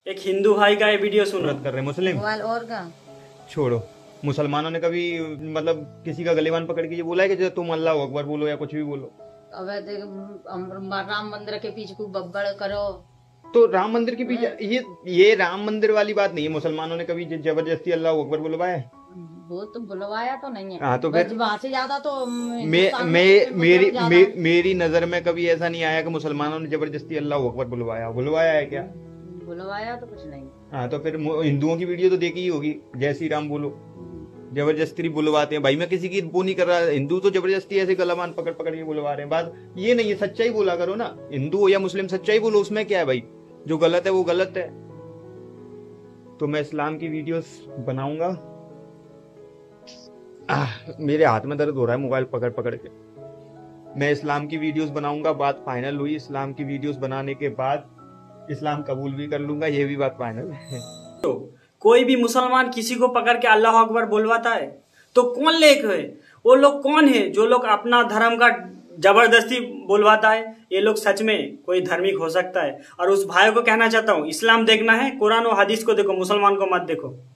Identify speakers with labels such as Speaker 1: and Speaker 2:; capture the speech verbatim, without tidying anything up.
Speaker 1: एक हिंदू भाई का ये वीडियो सुनो।
Speaker 2: कर रहे मुस्लिम
Speaker 3: और का
Speaker 2: छोड़ो। मुसलमानों ने कभी मतलब किसी का गलेवान पकड़ के ये बोला है कि जो तुम अल्लाह अकबर बोलो या कुछ भी बोलो?
Speaker 3: अब देख राम मंदिर के पीछे कोई बब्बड़ करो
Speaker 2: तो राम मंदिर के पीछे ये ये राम मंदिर वाली बात नहीं है। मुसलमानों ने कभी जबरदस्ती अल्लाह अकबर बुलवाया है?
Speaker 3: वो तो बुलवाया तो नहीं है।
Speaker 2: हाँ तो फिर
Speaker 3: वहाँ से ज्यादा तो
Speaker 2: मे, मे, मेरी मे, मेरी नजर में कभी ऐसा नहीं आया कि मुसलमानों ने जबरदस्ती अल्लाह अकबर बुलवाया बुलवाया है क्या?
Speaker 3: बुलवाया तो कुछ नहीं।
Speaker 2: हाँ तो फिर हिंदुओं की वीडियो तो देखी ही होगी, जय श्री राम बोलो, जबरदस्ती बुलवाते हैं। भाई मैं किसी की वो नहीं कर रहा, हिंदू तो जबरदस्ती ऐसे गलामान पकड़ पकड़ के बुलवा रहे हैं। बात ये नहीं है, सच्चाई बोला करो ना, हिंदू हो या मुस्लिम सच्चाई बोलो, उसमें क्या है भाई? जो गलत है वो गलत है। तो मैं इस्लाम की वीडियोस बनाऊंगा। आह, मेरे हाथ में दर्द हो रहा है मोबाइल पकड़ पकड़ के। मैं इस्लाम की वीडियोस बनाऊंगा, बात फाइनल हुई। इस्लाम की वीडियोस बनाने के बाद इस्लाम कबूल भी कर लूंगा, ये भी बात फाइनल है।
Speaker 1: तो कोई भी मुसलमान किसी को पकड़ के अल्लाह अकबर बोलवाता है तो कौन लेख है? वो लोग कौन है जो लोग अपना धर्म का जबरदस्ती बोलवाता है? ये लोग सच में कोई धार्मिक हो सकता है? और उस भाई को कहना चाहता हूँ, इस्लाम देखना है, कुरान और हदीस को देखो, मुसलमान को मत देखो।